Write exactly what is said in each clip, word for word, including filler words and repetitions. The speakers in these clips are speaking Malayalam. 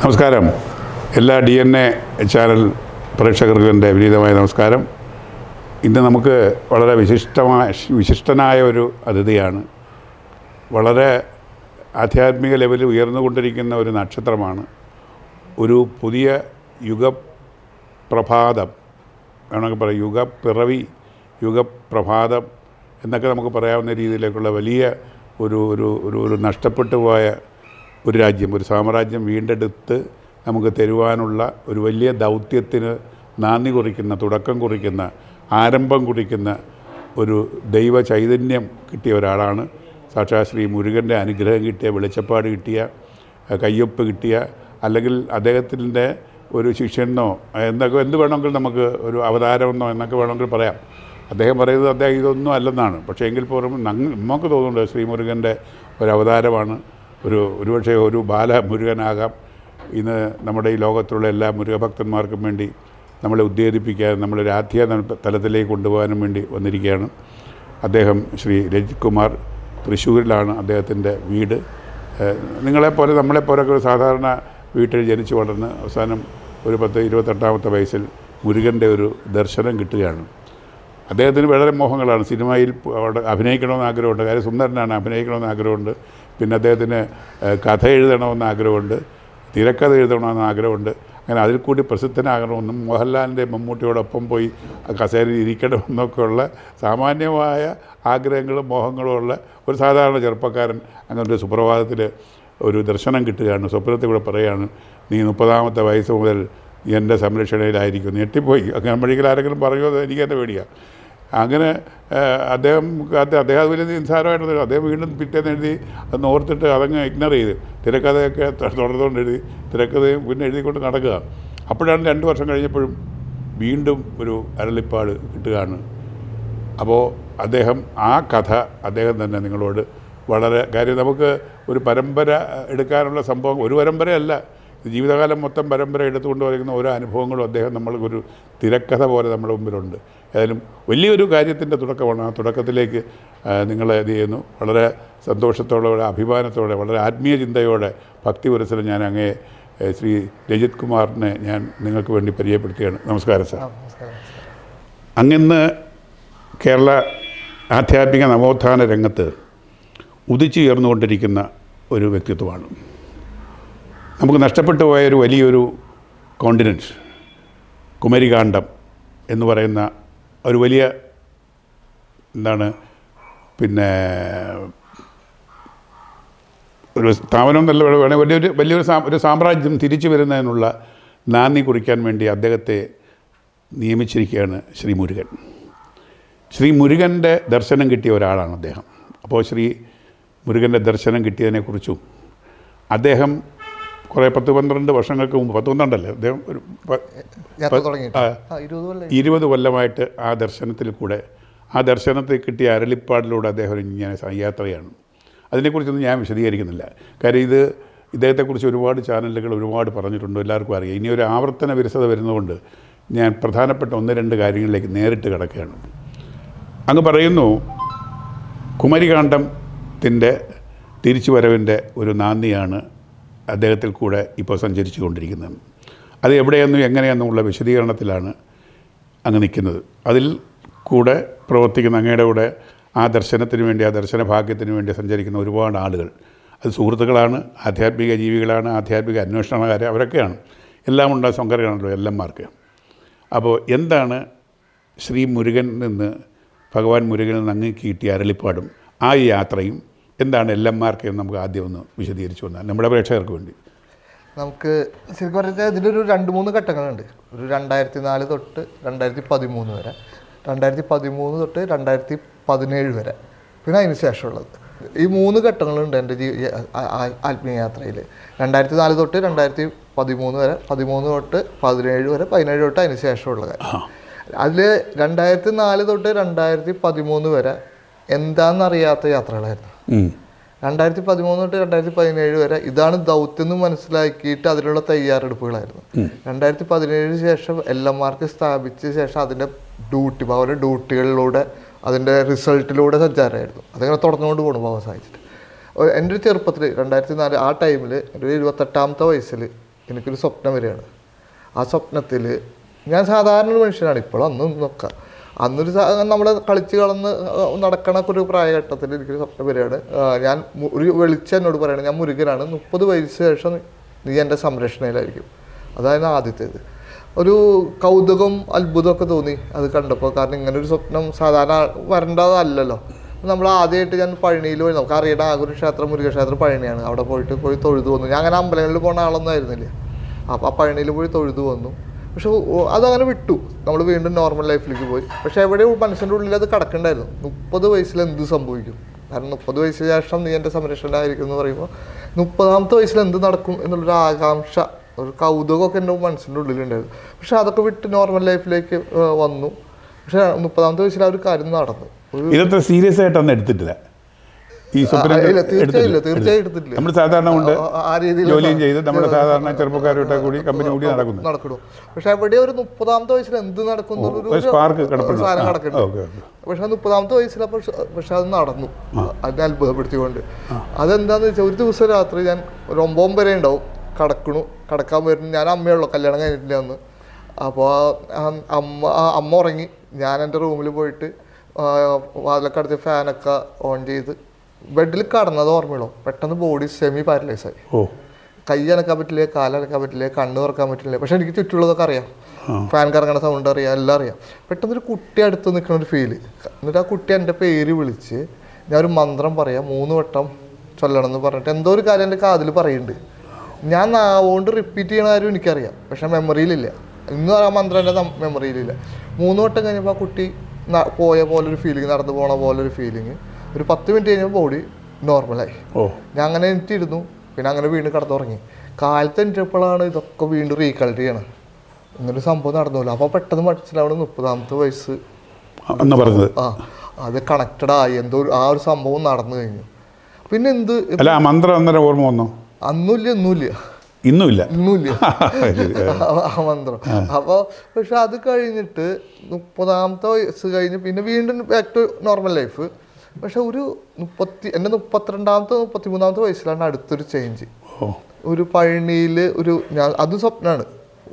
നമസ്കാരം. എല്ലാ ഡി എൻ എ ചാനൽ പ്രേക്ഷകർക്കും എൻ്റെ വിനീതമായ നമസ്കാരം. ഇന്ന് നമുക്ക് വളരെ വിശിഷ്ടമായ വിശിഷ്ടനായ ഒരു അതിഥിയാണ്. വളരെ ആധ്യാത്മിക ലെവലിൽ ഉയർന്നുകൊണ്ടിരിക്കുന്ന ഒരു നക്ഷത്രമാണ്. ഒരു പുതിയ യുഗപ്രഭാതം വേണമെങ്കിൽ പറയാം, യുഗപ്പിറവി, യുഗപ്രഭാതം എന്നൊക്കെ നമുക്ക് പറയാവുന്ന രീതിയിലേക്കുള്ള വലിയ ഒരു ഒരു ഒരു ഒരു നഷ്ടപ്പെട്ടു പോയ ഒരു രാജ്യം, ഒരു സാമ്രാജ്യം വീണ്ടെടുത്ത് നമുക്ക് തരുവാനുള്ള ഒരു വലിയ ദൗത്യത്തിന് നാന്ദി കുറിക്കുന്ന, തുടക്കം കുറിക്കുന്ന, ആരംഭം കുറിക്കുന്ന ഒരു ദൈവ ചൈതന്യം കിട്ടിയ ഒരാളാണ്. സാക്ഷാത് ശ്രീ മുരുകൻ്റെ അനുഗ്രഹം കിട്ടിയ, വെളിച്ചപ്പാട് കിട്ടിയ, കയ്യൊപ്പ് കിട്ടിയ, അല്ലെങ്കിൽ അദ്ദേഹത്തിൻ്റെ ഒരു ശിഷ്യനോ എന്നൊക്കെ എന്ത് വേണമെങ്കിൽ നമുക്ക് ഒരു അവതാരമെന്നോ എന്നൊക്കെ വേണമെങ്കിൽ പറയാം. അദ്ദേഹം പറയുന്നത് അദ്ദേഹം ഇതൊന്നും അല്ലെന്നാണ്. പക്ഷേ എങ്കിൽ പോലും നമുക്ക് തോന്നുന്നുണ്ട് ശ്രീ മുരുകൻ്റെ ഒരു അവതാരമാണ്. ഒരു ഒരുപക്ഷെ ഒരു ബാല മുരുകനാകാം. ഇന്ന് നമ്മുടെ ഈ ലോകത്തുള്ള എല്ലാ മുരുകഭക്തന്മാർക്കും വേണ്ടി നമ്മളെ ഉദ്വേദിപ്പിക്കാനും നമ്മളൊരു ആധ്യാത്മ തലത്തിലേക്ക് കൊണ്ടുപോകാനും വേണ്ടി വന്നിരിക്കുകയാണ്. അദ്ദേഹം ശ്രീ രജിത് കുമാർ. തൃശ്ശൂരിലാണ് അദ്ദേഹത്തിൻ്റെ വീട്. നിങ്ങളെപ്പോലെ നമ്മളെപ്പോലൊക്കെ ഒരു സാധാരണ വീട്ടിൽ ജനിച്ചു വളർന്ന് അവസാനം ഒരു പത്ത് ഇരുപത്തെട്ടാമത്തെ വയസ്സിൽ മുരുകൻ്റെ ഒരു ദർശനം കിട്ടുകയാണ്. അദ്ദേഹത്തിന് വളരെ മോഹങ്ങളാണ്. സിനിമയിൽ അവിടെ അഭിനയിക്കണമെന്ന് ആഗ്രഹമുണ്ട്. കാര്യം സുന്ദരനാണ്, അഭിനയിക്കണമെന്ന് ആഗ്രഹമുണ്ട്. പിന്നെ അദ്ദേഹത്തിന് കഥ എഴുതണമെന്ന് ആഗ്രഹമുണ്ട്, തിരക്കഥ എഴുതണമെന്ന് ആഗ്രഹമുണ്ട്. അങ്ങനെ അതിൽ കൂടി പ്രസിദ്ധനാകണമെന്നും മോഹൻലാലിൻ്റെ മമ്മൂട്ടിയോടൊപ്പം പോയി കസേരയിൽ ഇരിക്കണമെന്നൊക്കെയുള്ള സാമാന്യമായ ആഗ്രഹങ്ങളും മോഹങ്ങളും ഉള്ള ഒരു സാധാരണ ചെറുപ്പക്കാരൻ അങ്ങനെ ഒരു സുപ്രഭാതത്തിൽ ഒരു ദർശനം കിട്ടുകയാണ്. സ്വപ്നത്തിൽ കൂടെ പറയുകയാണ്, നീ മുപ്പതാമത്തെ വയസ്സ് മുതൽ എൻ്റെ സംരക്ഷണയിലായിരിക്കും. ഞെട്ടിപ്പോയി. അങ്ങനെ വഴികൾ ആരെങ്കിലും പറയുമോ എനിക്ക് എൻ്റെ പേടിയാണ്. അങ്ങനെ അദ്ദേഹം അദ്ദേഹം വലിയ നിസ്സാരമായിട്ട് അദ്ദേഹം വീണ്ടും പിറ്റേന്ന് എഴുതി അന്ന് ഓർത്തിട്ട് അതങ്ങ് ഇഗ്നർ ചെയ്ത് തിരക്കഥയൊക്കെ തുടർന്നുകൊണ്ട് എഴുതി തിരക്കഥയും പിന്നെ എഴുതിക്കൊണ്ട് നടക്കുക. അപ്പോഴാണ് രണ്ട് വർഷം കഴിഞ്ഞപ്പോഴും വീണ്ടും ഒരു അരളിപ്പാട് കിട്ടുകയാണ്. അപ്പോൾ അദ്ദേഹം ആ കഥ അദ്ദേഹം തന്നെ നിങ്ങളോട് വളരെ കാര്യം നമുക്ക് ഒരു പരമ്പര എടുക്കാനുള്ള സംഭവം ഒരു പരമ്പരയല്ല, ജീവിതകാലം മൊത്തം പരമ്പര എടുത്തുകൊണ്ട് വരയ്ക്കുന്ന ഓരോ അനുഭവങ്ങളും അദ്ദേഹം നമ്മൾക്കൊരു തിരക്കഥ പോലെ നമ്മുടെ മുമ്പിലുണ്ട്. ഏതായാലും വലിയൊരു കാര്യത്തിൻ്റെ തുടക്കമാണ്. ആ തുടക്കത്തിലേക്ക് നിങ്ങളെ ഇത് ചെയ്യുന്നു. വളരെ സന്തോഷത്തോടെ, വളരെ അഭിമാനത്തോടെ, വളരെ ആത്മീയ ചിന്തയോടെ, ഭക്തി പുരസരം ഞാൻ അങ്ങേ ശ്രീ രജിത് കുമാറിനെ ഞാൻ നിങ്ങൾക്ക് വേണ്ടി പരിചയപ്പെടുത്തുകയാണ്. നമസ്കാരം സാർ. അങ്ങിന്ന് കേരള ആധ്യാത്മിക നവോത്ഥാന രംഗത്ത് ഉദിച്ചുയർന്നുകൊണ്ടിരിക്കുന്ന ഒരു വ്യക്തിത്വമാണ്. നമുക്ക് നഷ്ടപ്പെട്ടു പോയ ഒരു വലിയൊരു കോണ്ടിനൻറ്റ്, കുമരികാണ്ഡം എന്ന് പറയുന്ന ഒരു വലിയ എന്താണ് പിന്നെ ഒരു സ്ഥാപനം എന്നല്ല വേണമെങ്കിൽ വലിയൊരു വലിയൊരു ഒരു സാമ്രാജ്യം തിരിച്ചു വരുന്നതിനുള്ള നാന്ദി കുറിക്കാൻ വേണ്ടി അദ്ദേഹത്തെ നിയമിച്ചിരിക്കുകയാണ് ശ്രീ മുരുകൻ. ശ്രീ മുരുകൻ്റെ ദർശനം കിട്ടിയ ഒരാളാണ് അദ്ദേഹം. അപ്പോൾ ശ്രീ മുരുകൻ്റെ ദർശനം കിട്ടിയതിനെക്കുറിച്ചും അദ്ദേഹം കുറേ പത്ത് പന്ത്രണ്ട് വർഷങ്ങൾക്ക് മുമ്പ്, പത്ത് പന്ത്രണ്ടല്ലേ അദ്ദേഹം ഒരു ഇരുപത് കൊല്ലമായിട്ട് ആ ദർശനത്തിൽ കൂടെ ആ ദർശനത്തിൽ കിട്ടിയ അരളിപ്പാടിലൂടെ അദ്ദേഹം ഇങ്ങനെ യാത്രയാണ്. അതിനെക്കുറിച്ചൊന്നും ഞാൻ വിശദീകരിക്കുന്നില്ല. കാര്യം ഇത് ഇദ്ദേഹത്തെക്കുറിച്ച് ഒരുപാട് ചാനലുകൾ ഒരുപാട് പറഞ്ഞിട്ടുണ്ട്, എല്ലാവർക്കും അറിയാം. ഇനി ഒരു ആവർത്തന വിരസത വരുന്നതുകൊണ്ട് ഞാൻ പ്രധാനപ്പെട്ട ഒന്ന് രണ്ട് കാര്യങ്ങളിലേക്ക് നേരിട്ട് കിടക്കുകയാണ്. അങ്ങ് പറയുന്നു, കുമരികാണ്ഡത്തിൻ്റെ തിരിച്ചുവരവിൻ്റെ ഒരു നാന്ദിയാണ് അദ്ദേഹത്തിൽ കൂടെ ഇപ്പോൾ സഞ്ചരിച്ചു കൊണ്ടിരിക്കുന്നത്. അത് എവിടെയെന്നും എങ്ങനെയെന്നുമുള്ള വിശദീകരണത്തിലാണ് അങ്ങ് നിൽക്കുന്നത്. അതിൽ കൂടെ പ്രവർത്തിക്കുന്ന അങ്ങയുടെ കൂടെ ആ ദർശനത്തിന് വേണ്ടി, ആ ദർശന ഭാഗ്യത്തിന് വേണ്ടി സഞ്ചരിക്കുന്ന ഒരുപാട് ആളുകൾ, അത് സുഹൃത്തുക്കളാണ്, ആധ്യാത്മിക ജീവികളാണ്, ആധ്യാത്മിക അന്വേഷണക്കാർ, അവരൊക്കെയാണ്. എല്ലാം ഉണ്ടാകുന്ന സംഘടനയാണല്ലോ എല്ലന്മാർക്ക്. അപ്പോൾ എന്താണ് ശ്രീ മുരുകൻ നിന്ന് ഭഗവാൻ മുരുകനിൽ നിന്ന് അങ്ങ് കിട്ടിയ അരളിപ്പാടും ആ യാത്രയും എന്താണ് എല്ലന്മാർക്ക് എന്ന് നമുക്ക് ആദ്യം ഒന്ന് വിശദീകരിച്ചു വന്നാൽ നമ്മുടെ പ്രേക്ഷകർക്ക് വേണ്ടി. നമുക്ക് ശരിക്കും പറഞ്ഞാൽ ഇതിലൊരു രണ്ട് മൂന്ന് ഘട്ടങ്ങളുണ്ട്. ഒരു രണ്ടായിരത്തി നാല് തൊട്ട് രണ്ടായിരത്തി പതിമൂന്ന് വരെ, രണ്ടായിരത്തി പതിമൂന്ന് തൊട്ട് രണ്ടായിരത്തി പതിനേഴ് വരെ, പിന്നെ അതിന് ശേഷമുള്ളത്. ഈ മൂന്ന് ഘട്ടങ്ങളുണ്ട് എൻ്റെ ജീ ആത്മീയ യാത്രയിൽ. രണ്ടായിരത്തി നാല് തൊട്ട് രണ്ടായിരത്തി പതിമൂന്ന് വരെ, പതിമൂന്ന് തൊട്ട് പതിനേഴ് വരെ, പതിനേഴ് തൊട്ട് അതിന് ശേഷമുള്ള കാര്യം. അതിൽ രണ്ടായിരത്തി നാല് തൊട്ട് രണ്ടായിരത്തി പതിമൂന്ന് വരെ എന്താണെന്നറിയാത്ത യാത്രകളായിരുന്നു. രണ്ടായിരത്തി പതിമൂന്ന് തൊട്ട് രണ്ടായിരത്തി പതിനേഴ് വരെ ഇതാണ് ദൗത്യം എന്ന് മനസ്സിലാക്കിയിട്ട് അതിനുള്ള തയ്യാറെടുപ്പുകളായിരുന്നു. രണ്ടായിരത്തി പതിനേഴിന് ശേഷം എല്ലന്മാർക്ക് സ്ഥാപിച്ച ശേഷം അതിൻ്റെ ഡ്യൂട്ടി ഭവന ഡ്യൂട്ടികളിലൂടെ അതിൻ്റെ റിസൾട്ടിലൂടെ സഞ്ചാരമായിരുന്നു. അതങ്ങനെ തുടർന്നുകൊണ്ട് പോകണം ഭവൻ സാധിച്ചിട്ട്. എൻ്റെ ഒരു ചെറുപ്പത്തിൽ രണ്ടായിരത്തി നാല് ആ ടൈമിൽ എൻ്റെ ഒരു ഇരുപത്തെട്ടാമത്തെ വയസ്സിൽ എനിക്കൊരു സ്വപ്നം വരികയാണ്. ആ സ്വപ്നത്തിൽ ഞാൻ സാധാരണ ഒരു മനുഷ്യനാണ്, ഇപ്പോഴും അന്നും നോക്കാം. അന്നൊരു നമ്മൾ കളിച്ച് കളന്ന് നടക്കണ ഒരു പ്രായഘട്ടത്തിൽ എനിക്കൊരു സ്വപ്നം വരികയാണ്. ഞാൻ ഒരു വെളിച്ചം എന്നോട് പറയുകയാണ്, ഞാൻ മുരുകനാണ്, മുപ്പത് വയസ്സ് ശേഷം നീ എൻ്റെ സംരക്ഷണയിലായിരിക്കും. അതായിരുന്നു ആദ്യത്തേത്. ഒരു കൗതുകം അത്ഭുതമൊക്കെ തോന്നി അത് കണ്ടപ്പോൾ. കാരണം ഇങ്ങനൊരു സ്വപ്നം സാധാരണ വരേണ്ടതല്ലല്ലോ. നമ്മൾ ആദ്യമായിട്ട് ഞാൻ പഴനിയിൽ പോയി, നമുക്ക് അറിയണ ആകെ ഒരു ക്ഷേത്രം മുരുകക്ഷേത്രം പഴനിയാണ്. അവിടെ പോയിട്ട് പോയി തൊഴുതു വന്നു. ഞാൻ അങ്ങനെ അമ്പലങ്ങളിൽ പോകുന്ന ആളൊന്നും ആയിരുന്നില്ല. അപ്പോൾ ആ പഴനിയിൽ പോയി തൊഴുതു വന്നു. പക്ഷെ അതങ്ങനെ വിട്ടു, നമ്മൾ വീണ്ടും നോർമൽ ലൈഫിലേക്ക് പോയി. പക്ഷെ എവിടെ മനസ്സിൻ്റെ ഉള്ളിൽ അത് കിടക്കണ്ടായിരുന്നു, മുപ്പത് വയസ്സിൽ എന്ത് സംഭവിക്കും. കാരണം മുപ്പത് വയസ്സിന് ശേഷം നീ എൻ്റെ സംരക്ഷണമായിരിക്കും എന്ന് പറയുമ്പോൾ മുപ്പതാമത്തെ വയസ്സിൽ എന്ത് നടക്കും എന്നുള്ളൊരു ആകാംക്ഷ, ഒരു കൗതുകമൊക്കെ എൻ്റെ മനസ്സിൻ്റെ ഉള്ളിലുണ്ടായിരുന്നു. പക്ഷെ അതൊക്കെ വിട്ട് നോർമൽ ലൈഫിലേക്ക് വന്നു. പക്ഷെ മുപ്പതാമത്തെ വയസ്സിൽ ആ ഒരു കാര്യം നടന്നു. ഇതത്ര സീരിയസ് ആയിട്ടൊന്നും എടുത്തിട്ടില്ല ഈ നമ്മൾ സാധാരണ കൊണ്ട് ജോലിയും ചെയ്ത് നമ്മുടെ സാധാരണ ചെറുപ്പക്കാരുടെ കൂടി കമ്പനി കൂടി നടക്കുന്നു നടക്കുന്നു പക്ഷെ അവിടെ ഒരു മുപ്പതാമത്തെ വയസ്സിൽ എന്ത് നടക്കുന്നു സ്പാർക്ക് സാധനം കിടക്കുന്നുണ്ട്. പക്ഷെ മുപ്പതാമത്തെ വയസ്സിൽ അപ്പോൾ പക്ഷെ അത് നടന്നു, അതിനെ അത്ഭുതപ്പെടുത്തിക്കൊണ്ട്. അതെന്താന്ന് വെച്ചാൽ ഒരു ദിവസം രാത്രി ഞാൻ ഒരു ഒമ്പത് വരെ ഉണ്ടാവും, കടക്കണു കടക്കാൻ വരുന്നു. ഞാൻ അമ്മയുള്ളൂ, കല്യാണം കഴിഞ്ഞിട്ടില്ല അന്ന്. അപ്പോൾ അമ്മ അമ്മ ഉറങ്ങി. ഞാൻ എൻ്റെ റൂമിൽ പോയിട്ട് വാതിലൊക്കെ അടച്ച് ഫാനൊക്കെ ഓൺ ചെയ്ത് ബെഡിൽ കടന്നത് ഓർമ്മയുള്ളൂ. പെട്ടെന്ന് ബോഡി സെമി പാരലൈസായി. കൈ അനക്കാൻ പറ്റില്ല, കാലനക്കാൻ പറ്റില്ല, കണ്ണ് തുറക്കാൻ പറ്റില്ല. പക്ഷെ എനിക്ക് ചുറ്റുള്ളതൊക്കെ അറിയാം, ഫാൻ കറങ്ങണ സൗണ്ട് അറിയാം, എല്ലാം അറിയാം. പെട്ടെന്നൊരു കുട്ടി അടുത്ത് നിൽക്കുന്ന ഒരു ഫീല്. എന്നിട്ട് ആ കുട്ടി എൻ്റെ പേര് വിളിച്ച് ഞാൻ ഒരു മന്ത്രം പറയാം, മൂന്ന് വട്ടം ചൊല്ലണം എന്ന് പറഞ്ഞിട്ട് എന്തോ ഒരു കാര്യം എൻ്റെ കാതിൽ പറയുന്നുണ്ട്. ഞാൻ നാവുകൊണ്ട് റിപ്പീറ്റ് ചെയ്യണ കാര്യം എനിക്കറിയാം, പക്ഷെ മെമ്മറിയിലില്ല. ഇന്നും ആ മന്ത്രം എൻ്റെ മെമ്മറിയിലില്ല. മൂന്ന് വട്ടം കഴിഞ്ഞപ്പോൾ ആ കുട്ടി പോയ പോലൊരു ഫീലിംഗ്, നടന്നു പോണ പോലൊരു ഫീലിംഗ്. ഒരു പത്ത് മിനിറ്റ് കഴിഞ്ഞപ്പോൾ ബോഡി നോർമലായി. ഞാൻ അങ്ങനെ എനിട്ടിരുന്നു. പിന്നെ അങ്ങനെ വീണ്ടും കടന്നുറങ്ങി. കാലത്ത് എനിച്ചപ്പോഴാണ് ഇതൊക്കെ വീണ്ടും റീകളക്ട് ചെയ്യണം, ഇങ്ങനൊരു സംഭവം നടന്നില്ല. അപ്പോൾ പെട്ടെന്ന് മനസ്സിലാവണം മുപ്പതാമത്തെ വയസ്സ് ആ അത് കണക്റ്റഡ് ആയി, എന്തോ ആ ഒരു സംഭവം നടന്നു കഴിഞ്ഞു. പിന്നെ എന്ത് മന്ത്രം ഓർമ്മ വന്നോ? അന്നുമില്ല ഇന്നുമില്ല ഇന്നുമില്ല ഇന്നുമില്ല ആ മന്ത്രം. അപ്പോൾ പക്ഷെ അത് കഴിഞ്ഞിട്ട് മുപ്പതാമത്തെ വയസ്സ് കഴിഞ്ഞ് പിന്നെ വീണ്ടും ബാക്ക് ടു നോർമൽ ലൈഫ്. പക്ഷെ ഒരു മുപ്പത്തി എൻ്റെ മുപ്പത്തിരണ്ടാമത്തെ മുപ്പത്തി മൂന്നാമത്തെ വയസ്സിലാണ് അടുത്തൊരു ചേഞ്ച്. ഒരു പഴനിയിൽ ഒരു ഞാൻ അതും സ്വപ്നമാണ്.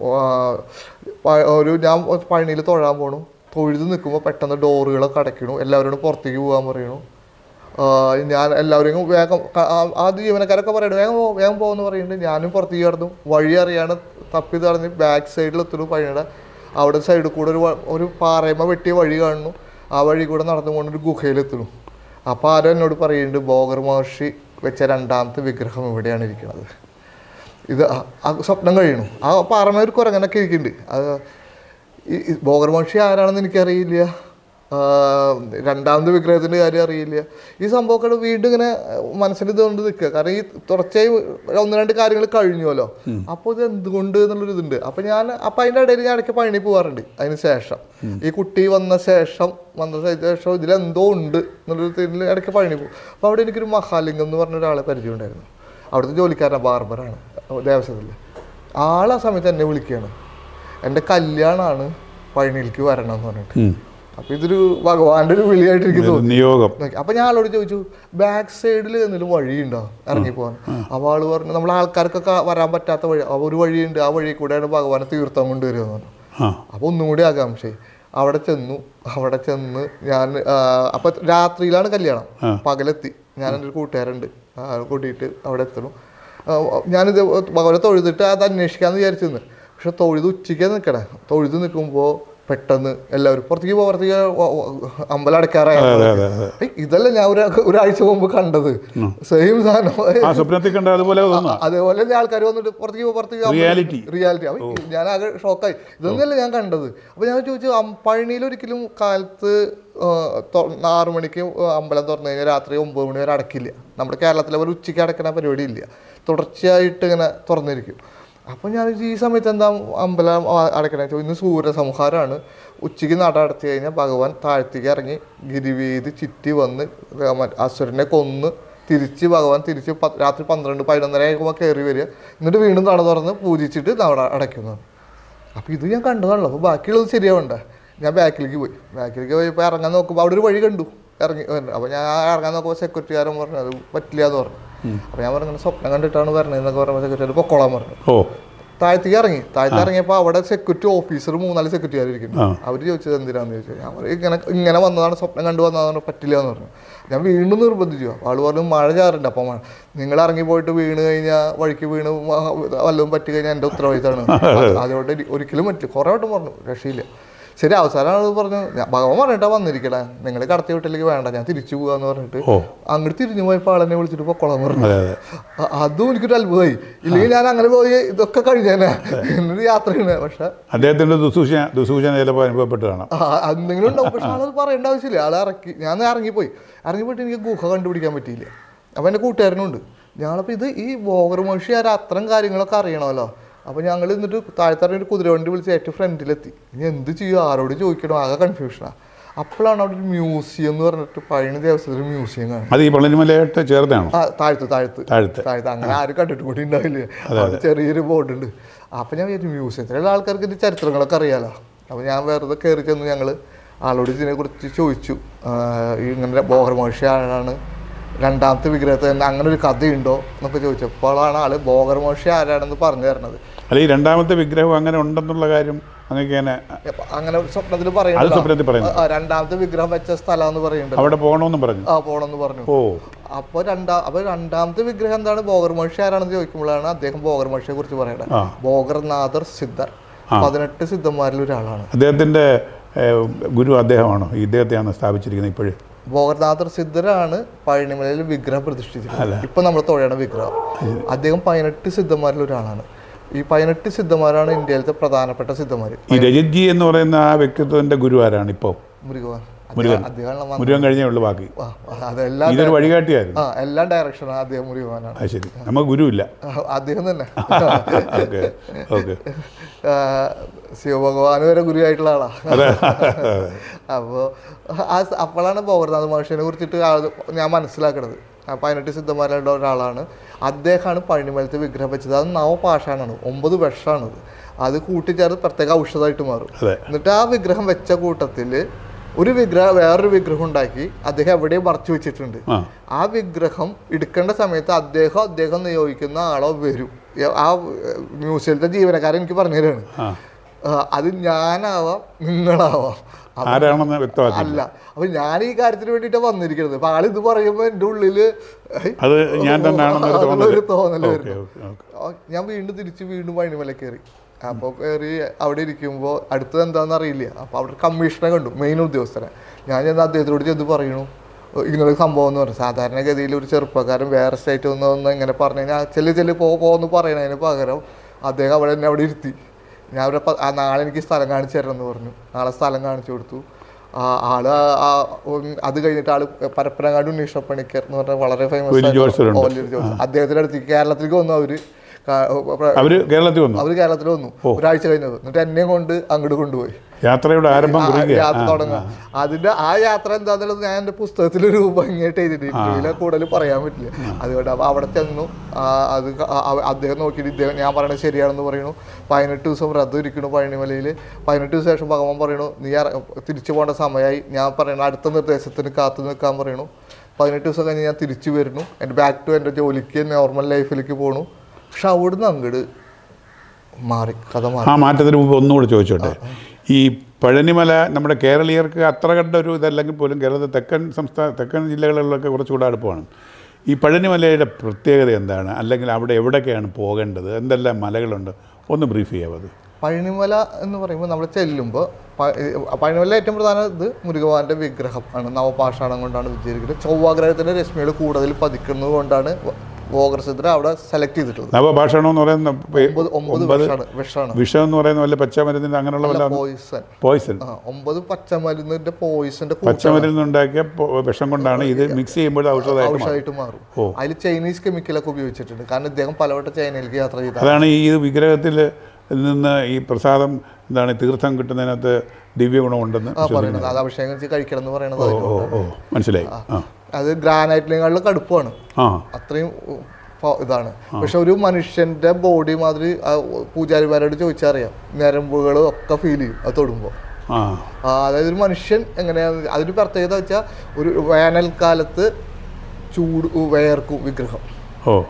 ഒരു ഞാൻ പഴനിയിൽ തൊഴാൻ പോണു, തൊഴുത് നിൽക്കുമ്പോൾ പെട്ടെന്ന് ഡോറുകളൊക്കെ അടയ്ക്കണു, എല്ലാവരോടും പുറത്തേക്ക് പോകാൻ പറയണു. ഞാൻ എല്ലാവരെയും വേഗം ആ ജീവനക്കാരൊക്കെ പറയണു വേഗം പോ വേഗം പോകുമെന്ന് പറയുന്നുണ്ട്. ഞാനും പുറത്തേക്ക് കിടന്നു. വഴി അറിയാണ് തപ്പി തടഞ്ഞ് ബാക്ക് സൈഡിൽ എത്തുന്നു പഴനിയുടെ. അവിടെ സൈഡിൽ കൂടെ ഒരു ഒരു പാറയമ്മ വെട്ടിയ വഴി കാണുന്നു. ആ വഴി കൂടെ നടന്നുകൊണ്ട് ഒരു ഗുഹയിലെത്തുന്നു. അപ്പോൾ ആരോ എന്നോട് പറയുന്നുണ്ട്, ബോഗർ മഹർഷി വെച്ച രണ്ടാമത്തെ വിഗ്രഹം ഇവിടെയാണ് ഇരിക്കുന്നത്. ഇത് ആ സ്വപ്നം കഴിയണു. ആ പാറമ ഒരു കുരങ്ങനൊക്കെ ഇരിക്കുന്നുണ്ട്. അത് ഈ ബോഗർ മഹർഷി ആരാണെന്ന് എനിക്കറിയില്ല, രണ്ടാമത് വിഗ്രഹത്തിൻ്റെ കാര്യം അറിയില്ല. ഈ സംഭവമൊക്കെ വീണ്ടും ഇങ്ങനെ മനസ്സിൽ ഇതുകൊണ്ട് നിൽക്കുക. കാരണം ഈ തുടർച്ചയായി ഒന്ന് രണ്ട് കാര്യങ്ങൾ കഴിഞ്ഞുവല്ലോ. അപ്പോൾ ഇത് എന്തുകൊണ്ട് എന്നുള്ളൊരു ഇതുണ്ട്. അപ്പം ഞാൻ അപ്പം അതിൻ്റെ ഇടയിൽ ഞാൻ ഇടയ്ക്ക് പഴനി പോകാറുണ്ട്. അതിന് ശേഷം ഈ കുട്ടി വന്ന ശേഷം വന്ന ശേഷം ഇതിലെന്തോ ഉണ്ട് എന്നുള്ളൊരു ഇതിൽ ഇടയ്ക്ക് പഴനി പോകും. അപ്പോൾ അവിടെ എനിക്കൊരു മഹാലിംഗം എന്ന് പറഞ്ഞ ഒരാളെ പരിചയം ഉണ്ടായിരുന്നു. അവിടുത്തെ ജോലിക്കാരനാണ്, ബാർബറാണ് ദേവസ്വത്തിൽ. ആൾ ആ സമയത്ത് എന്നെ വിളിക്കുകയാണ്, എൻ്റെ കല്യാണമാണ്, പഴനിയിലേക്ക് വരണം എന്ന് പറഞ്ഞിട്ട്. അപ്പൊ ഇതൊരു ഭഗവാന്റെ ഒരു വിളിയായിട്ടിരിക്കുന്നു നിയോഗം. അപ്പൊ ഞാൻ ആളോട് ചോദിച്ചു, ബാക്ക് സൈഡിൽ എന്തെങ്കിലും വഴിയുണ്ടോ ഇറങ്ങി പോകാൻ? അപ്പോൾ ആള് പറഞ്ഞു, നമ്മളെ ആൾക്കാർക്കൊക്കെ വരാൻ പറ്റാത്ത വഴി ഒരു വഴിയുണ്ട്, ആ വഴി കൂടെയാണ് ഭഗവാനെ തീർത്ഥം കൊണ്ടുവരിക എന്ന് പറഞ്ഞു. അപ്പൊ ഒന്നും കൂടി ആകാംക്ഷ. അവിടെ ചെന്നു. അവിടെ ചെന്ന് ഞാൻ അപ്പൊ രാത്രിയിലാണ് കല്യാണം, പകലെത്തി. ഞാൻ എൻ്റെ ഒരു കൂട്ടുകാരുണ്ട്, കൂട്ടിയിട്ട് അവിടെ എത്തണം. ഞാനിത് ഭഗവാനെ തൊഴുതിട്ട് അത് അന്വേഷിക്കാന്ന് വിചാരിച്ചു നിന്ന്. പക്ഷെ തൊഴുത് ഉച്ചയ്ക്ക് നിൽക്കണേ. തൊഴുത് നിൽക്കുമ്പോൾ പെട്ടെന്ന് എല്ലാവരും പുറത്തേക്ക് പോ പുറത്തേക്ക് അമ്പലം അടയ്ക്കാറായ. ഇതല്ല ഞാൻ ഒരു ഒരാഴ്ച മുമ്പ് കണ്ടത്, സെയിം സാധനം അതേപോലെ ആൾക്കാർ വന്നിട്ട് പുറത്തേക്ക് പോ പുറത്തേക്ക് റിയാലിറ്റി. അപ്പൊ ഞാൻ ആകെ ഷോക്കായി. ഇതൊന്നുമല്ല ഞാൻ കണ്ടത്. അപ്പൊ ഞാൻ ചോദിച്ചു, പഴനിയിൽ ഒരിക്കലും കാലത്ത് ആറു മണിക്ക് അമ്പലം തുറന്നു കഴിഞ്ഞാൽ രാത്രി ഒമ്പത് മണി വരെ അടക്കില്ല. നമ്മുടെ കേരളത്തിലെ പോലെ ഉച്ചയ്ക്ക് അടക്കുന്ന പരിപാടി ഇല്ല, തുടർച്ചയായിട്ട് ഇങ്ങനെ തുറന്നിരിക്കും. അപ്പോൾ ഞാൻ ഈ സമയത്ത് എന്താ അമ്പലം അടയ്ക്കണേ ചോദിച്ചു. ഇന്ന് സൂര്യസംഹാരമാണ്, ഉച്ചയ്ക്ക് നട അടച്ചു കഴിഞ്ഞാൽ ഭഗവാൻ താഴത്തേക്ക് ഇറങ്ങി ഗിരിവേദി ചുറ്റി വന്ന് അസുരനെ കൊന്ന് തിരിച്ച് ഭഗവാൻ തിരിച്ച് രാത്രി പന്ത്രണ്ട് പതിനൊന്നര ആകുമ്പോൾ കയറി വരിക, എന്നിട്ട് വീണ്ടും നട തുറന്ന് പൂജിച്ചിട്ട് നട അടയ്ക്കുന്നു. അപ്പോൾ ഇത് ഞാൻ കണ്ടതാണല്ലോ. അപ്പോൾ ബാക്കിയുള്ളത് ശരിയാവണ്ടേ. ഞാൻ ബാക്കിലേക്ക് പോയി. ബാക്കിലേക്ക് പോയപ്പോൾ ഇറങ്ങാൻ നോക്കുമ്പോൾ അവിടെ ഒരു വഴി കണ്ടു ഇറങ്ങി. അപ്പോൾ ഞാൻ ഇറങ്ങാൻ നോക്കുമ്പോൾ സെക്യൂരിറ്റിക്കാരൻ പറഞ്ഞു അത് പറ്റില്ല എന്ന് പറഞ്ഞു. അപ്പോൾ ഞാൻ പറഞ്ഞു സ്വപ്നം കണ്ടിട്ടാണ് വരണതെന്നൊക്കെ പറയുമ്പോൾ സെക്യൂരിറ്റി പൊക്കോളാൻ പറഞ്ഞു. താഴത്തേക്ക് ഇറങ്ങി താഴത്തേക്ക് ഇറങ്ങിയപ്പോൾ അവിടെ സെക്യൂരിറ്റി ഓഫീസർ മൂന്നാല് സെക്യൂരിറ്റിക്കാരിരിക്കുന്നു. അവർ ചോദിച്ചത് എന്തിനാന്ന് ചോദിച്ചു. ഞാൻ പറയും ഇങ്ങനെ ഇങ്ങനെ വന്നതാണ്, സ്വപ്നം കണ്ടു വന്നതാണ്, പറ്റില്ല എന്ന് പറഞ്ഞു. ഞാൻ വീണ്ടും നിർബന്ധിച്ചു. ആൾ പറഞ്ഞു മഴ ചാറുണ്ട്, അപ്പം നിങ്ങൾ ഇറങ്ങി പോയിട്ട് വീണ് കഴിഞ്ഞാൽ വഴിക്ക് വീണ് വല്ലതും പറ്റി കഴിഞ്ഞാൽ എൻ്റെ ഉത്തരവാദിത്തമാണ്, അതുകൊണ്ട് ഒരിക്കലും പറ്റില്ല. കുറേ വട്ടം പറഞ്ഞു, രക്ഷയില്ല. ശരി, അവസാനം അത് പറഞ്ഞു, ഭഗവാൻ പറഞ്ഞിട്ടാ വന്നിരിക്കണേ, നിങ്ങൾ കടത്തി വിട്ടില്ലെങ്കിൽ വേണ്ട, ഞാൻ തിരിച്ചു പോകാന്ന് പറഞ്ഞിട്ട് അങ്ങോട്ട് തിരിഞ്ഞു പോയപ്പോൾ ആളെന്നെ വിളിച്ചിട്ട് പൊക്കോളാൻ പറഞ്ഞു. അതും എനിക്കൊരു അത്ഭുതമായി. ഇല്ലെങ്കിൽ ഞാൻ അങ്ങനെ പോയി ഇതൊക്കെ കഴിഞ്ഞേനെ, എന്നൊരു യാത്രയാണ്. പക്ഷെ അദ്ദേഹത്തിന്റെ ദുസൂചന ചിലപ്പോൾ അനുഭവപ്പെട്ടതാണ്, എന്തെങ്കിലും ഉണ്ടാവും. പക്ഷെ ആളത് പറയേണ്ട ആവശ്യമില്ല. ആൾ ഇറക്കി, ഞാൻ ഇറങ്ങിപ്പോയി. ഇറങ്ങിപ്പോയിട്ട് എനിക്ക് ഗുഹ കണ്ടുപിടിക്കാൻ പറ്റിയില്ല. അപ്പം എൻ്റെ കൂട്ടുകാരനുണ്ട്. ഞങ്ങളപ്പോൾ ഇത് ഈ ബോഗർ മനുഷ്യർ അത്തരം കാര്യങ്ങളൊക്കെ അറിയണമല്ലോ. അപ്പോൾ ഞങ്ങൾ എന്നിട്ട് താഴത്തറിഞ്ഞ ഒരു കുതിരവണ്ടി വിളിച്ച് ഏറ്റവും ഫ്രണ്ടിലെത്തി. ഇനി എന്ത് ചെയ്യും, ആരോട് ചോദിക്കണം, ആകെ കൺഫ്യൂഷനാണ്. അപ്പോഴാണ് അവിടെ ഒരു മ്യൂസിയം എന്ന് പറഞ്ഞിട്ട് പഴനി ദേവസ്ഥത്തിൽ മ്യൂസിയം കാണും. അത് ഈ പളനിമലയായിട്ട് ചേർന്നാണ്. ആ താഴത്ത് താഴത്ത് താഴത്ത് താഴത്ത് അങ്ങനെ ആരും കണ്ടിട്ട് കൂടി ഉണ്ടാവില്ലേ. അവിടെ ചെറിയൊരു ബോർഡുണ്ട്. അപ്പോൾ ഞാൻ വിചാരിച്ചു മ്യൂസിയത്തിലുള്ള ആൾക്കാർക്ക് ഇതിൻ്റെ ചരിത്രങ്ങളൊക്കെ അറിയാമല്ലോ. അപ്പോൾ ഞാൻ വെറുതെ കയറി ചെന്ന് ഞങ്ങൾ ആളോട് ഇതിനെക്കുറിച്ച് ചോദിച്ചു. ഇങ്ങനെ ബോഗർ മഹർഷി ആരാണ്, രണ്ടാമത്തെ വിഗ്രഹത്തിൽ തന്നെ അങ്ങനെ ഒരു കഥയുണ്ടോ എന്നൊക്കെ ചോദിച്ചപ്പോഴാണ് ആള് ബോഗർ മഹർഷി ആരാണെന്ന് പറഞ്ഞു തരണത്. അല്ല, ഈ രണ്ടാമത്തെ വിഗ്രഹം അങ്ങനെ ഉണ്ടെന്നുള്ള കാര്യം അങ്ങനെ സ്വപ്നത്തിൽ പറയുന്നത്. രണ്ടാമത്തെ വിഗ്രഹം വെച്ച സ്ഥലം എന്ന് പറയുന്നുണ്ട്. അവിടെ പോകണമെന്ന് പറഞ്ഞു. ആ പോകണമെന്ന് പറഞ്ഞു. ഓ അപ്പൊ രണ്ടാ അപ്പൊ രണ്ടാമത്തെ വിഗ്രഹം എന്താണ്, ബോഗർ മഹർഷി ആരാണെന്ന് ചോദിക്കുമ്പോഴാണ് അദ്ദേഹം ബോഗർ മഹർഷിയെ കുറിച്ച് പറയുന്നത്. ബോഗർനാഥർ സിദ്ധർ, പതിനെട്ട് സിദ്ധന്മാരിൽ ഒരാളാണ്. അദ്ദേഹത്തിന്റെ ഗുരു അദ്ദേഹമാണോ? ഇദ്ദേഹത്തെയാണ് സ്ഥാപിച്ചിരിക്കുന്നത് ഇപ്പോഴും. ബോഗർനാഥർ സിദ്ധരാണ് പഴനിമലയിൽ വിഗ്രഹം പ്രതിഷ്ഠിച്ചിരിക്കുന്നത്. ഇപ്പൊ നമ്മൾ തൊഴണ വിഗ്രഹം. അദ്ദേഹം പതിനെട്ട് സിദ്ധന്മാരിൽ ഒരാളാണ്. ഈ പതിനെട്ട് സിദ്ധന്മാരാണ് ഇന്ത്യയിലത്തെ പ്രധാനപ്പെട്ട സിദ്ധന്മാർ. ഈ രജത്ജി എന്ന് പറയുന്ന ആ വ്യക്തിത്വത്തിന്റെ ഗുരു ആരാണ് ഇപ്പോൾ? മുരുകൻ. മുരുകൻ കഴിഞ്ഞേ ഉള്ളൂ, ബാക്കി ഇതൊരു വഴികാട്ടിയായിരുന്നു. ആ എല്ലാ ഡയറക്ഷനും അദ്ദേഹം മുരുകനാണ്. ശരി, നമുക്ക് ഗുരുവില്ല, അദ്ദേഹം തന്നെ. ശിവഭഗവാൻ വരെ ഗുരുവായിട്ടുള്ള ആളാ. അപ്പോൾ ആ അപ്പോഴാണ് ബോഗർനാഥ മഹർഷിനെ കുറിച്ചിട്ട് ഞാൻ മനസ്സിലാക്കണത്. പതിനെട്ട് സിദ്ധന്മാരുടെ ഒരാളാണ് അദ്ദേഹമാണ് പഴനിമലത്തെ വിഗ്രഹം വെച്ചത്. അത് നവപാഷാണാണ്, ഒമ്പത് വിഷമാണത്. അത് കൂട്ടിച്ചേർത്ത് പ്രത്യേക ഔഷധമായിട്ട് മാറും. എന്നിട്ട് ആ വിഗ്രഹം വെച്ച കൂട്ടത്തിൽ ഒരു വിഗ്രഹം വേറൊരു വിഗ്രഹം ഉണ്ടാക്കി അദ്ദേഹം എവിടെയും മറച്ചു വെച്ചിട്ടുണ്ട്. ആ വിഗ്രഹം എടുക്കേണ്ട സമയത്ത് അദ്ദേഹം അദ്ദേഹം നിയോഗിക്കുന്ന ആളോ വരും. ആ മ്യൂസിയത്തിലെ ജീവനക്കാരൻ എനിക്ക് പറഞ്ഞു തരാണ്. അത് ഞാനാവാം, നിങ്ങളാവാം, അല്ല. അപ്പൊ ഞാൻ ഈ കാര്യത്തിന് വേണ്ടിയിട്ടാണ് വന്നിരിക്കുന്നത്. അപ്പൊ ആളിത് പറയുമ്പോ എന്റെ ഉള്ളില് ഒരു തോന്നല് വരുന്നു. ഞാൻ വീണ്ടും തിരിച്ച് വീണ്ടും പഴനിമല കയറി. അപ്പോൾ കയറി അവിടെ ഇരിക്കുമ്പോൾ അടുത്തത് എന്താണെന്ന് അറിയില്ല. അപ്പോൾ അവിടെ കമ്മീഷനെ കണ്ടു, മെയിൻ ഉദ്യോഗസ്ഥനെ. ഞാൻ ചെന്ന് അദ്ദേഹത്തോട് ചെന്ന് പറയണു ഇങ്ങനെ സംഭവം എന്ന് പറഞ്ഞു. സാധാരണഗതിയിൽ ഒരു ചെറുപ്പക്കാരൻ വേറെ സ്റ്റേറ്റ് ഒന്ന് ഒന്ന് ഇങ്ങനെ പറഞ്ഞു കഴിഞ്ഞാൽ ചെല്ലു ചെല്ലു പോ പോന്ന് പറയണതിന് പകരം അദ്ദേഹം അവിടെ എന്നെ അവിടെ ഇരുത്തി. ഞാൻ അവിടെ നാളെ എനിക്ക് സ്ഥലം കാണിച്ചു തരണമെന്ന് പറഞ്ഞു. നാളെ സ്ഥലം കാണിച്ചു കൊടുത്തു. ആള് അത് കഴിഞ്ഞിട്ട് ആള് പരപ്പനങ്ങാട് ഉണ്ണീഷപ്പണിക്കർ എന്ന് പറഞ്ഞാൽ വളരെ ഫേമസ് അദ്ദേഹത്തിന്റെ അടുത്ത് കേരളത്തിലേക്ക് വന്നു. അവര് അവര് കേരളത്തിൽ വന്നു അവര് കേരളത്തിൽ വന്നു ഒരാഴ്ച കഴിഞ്ഞത്. എന്നിട്ട് എന്നെയും കൊണ്ട് അങ്ങോട്ട് കൊണ്ടുപോയി. യാത്രയുടെ ആരംഭം യാത്ര തുടങ്ങാം. അതിന്റെ ആ യാത്ര എന്താന്നുള്ളത് ഞാൻ എൻ്റെ പുസ്തകത്തിൽ ഒരു ഭംഗിയായിട്ട് എഴുതിയിട്ടുണ്ട്. കൂടുതൽ പറയാൻ പറ്റില്ല. അതുകൊണ്ട് അപ്പൊ അവിടെ ചെന്നു. അത് അദ്ദേഹം നോക്കിയിട്ട് ഇദ്ദേഹം ഞാൻ പറയണത് ശരിയാണെന്ന് പറയണു. പതിനെട്ട് ദിവസം വ്രതം ഇരിക്കണു പഴനിമലയിൽ. പതിനെട്ട് ദിവസം ശേഷം ഭഗവാൻ പറയണു നീ തിരിച്ചു പോകേണ്ട സമയമായി. ഞാൻ പറയണു അടുത്ത നിർദ്ദേശത്തിന് കാത്തു നിൽക്കാൻ പറയണു. പതിനെട്ട് ദിവസം കഴിഞ്ഞ് ഞാൻ തിരിച്ചു വരുന്നു. എൻ്റെ ബാക്ക് ടു എൻ്റെ ജോലിക്ക് നോർമൽ ലൈഫിലേക്ക് പോകണു. പക്ഷെ അവിടുന്ന് അങ്ങോട്ട് മാറി കഥ മാറി. ആ മാറ്റത്തിന് മുമ്പ് ഒന്നുകൂടെ ചോദിച്ചോട്ടെ, ഈ പഴനിമല നമ്മുടെ കേരളീയർക്ക് അത്ര കണ്ട ഒരു ഇതല്ലെങ്കിൽ പോലും കേരളത്തിൽ തെക്കൻ സംസ്ഥാന തെക്കൻ ജില്ലകളിലൊക്കെ കുറച്ചുകൂടെ അടുപ്പമാണ്. ഈ പഴനിമലയുടെ പ്രത്യേകത എന്താണ്, അല്ലെങ്കിൽ അവിടെ എവിടെയൊക്കെയാണ് പോകേണ്ടത്, എന്തെല്ലാം മലകളുണ്ട്, ഒന്ന് ബ്രീഫ് ചെയ്യാം. അത് പഴനിമല എന്ന് പറയുമ്പോൾ നമ്മൾ ചെല്ലുമ്പോൾ പഴനിമല ഏറ്റവും പ്രധാന ഇത് മുരുകവാന്റെ വിഗ്രഹം ആണ്. നവപാഷാണം കൊണ്ടാണ് വിജയിരിക്കുന്നത്. ചൊവ്വാഗ്രഹത്തിൻ്റെ രശ്മികൾ കൂടുതൽ പതിക്കുന്നത് കൊണ്ടാണ് ബോഗർസിദ്ധർ അവിടെ സെലക്ട് ചെയ്തിട്ടുള്ളത്. നവപാഷാണം എന്ന് പറയുന്ന വിഷം എന്ന് പറയുന്ന വല്ല പച്ചമരുന്നിന്റെ അങ്ങനെയുള്ള പോയിസൺ പോയിസൺ ഒമ്പത് പച്ചമരുന്നിന്റെ പോയിസന്റെ പച്ചമരുന്ന് ഉണ്ടാക്കിയ വിഷം കൊണ്ടാണ് ഇത് മിക്സ് ചെയ്യുമ്പോൾ ഔഷധമായിട്ട് മാറും. അതിൽ ചൈനീസ് കെമിക്കലൊക്കെ ഉപയോഗിച്ചിട്ടുണ്ട്. കാരണം ഇദ്ദേഹം പലവട്ടം ചൈനയിലേക്ക് യാത്ര ചെയ്തു. അതാണ് ഈ വിഗ്രഹത്തിൽ നിന്ന് ഈ പ്രസാദം എന്താണ് തീർത്ഥം കിട്ടുന്നതിനകത്ത് ദിവ്യ ഗുണമുണ്ടെന്ന് പറയുന്നത്. അത് അഭിഷേകം കഴിക്കണം എന്ന് പറയുന്നത്. മനസ്സിലായി. അത് ഗ്രാനൈറ്റിനെക്കാളും കടുപ്പമാണ്, അത്രയും ഇതാണ്. പക്ഷെ ഒരു മനുഷ്യന്റെ ബോഡി മാതിരി പൂജാരിമാരോട് ചോദിച്ചറിയാം, ഞരമ്പുകൾ ഒക്കെ ഫീൽ ചെയ്യും അത് തൊടുമ്പോൾ. അതായത് ഒരു മനുഷ്യൻ എങ്ങനെയാണ്, അതിന് പ്രത്യേകത വെച്ചാൽ ഒരു വേനൽക്കാലത്ത് ചൂട് വേർക്കും വിഗ്രഹം.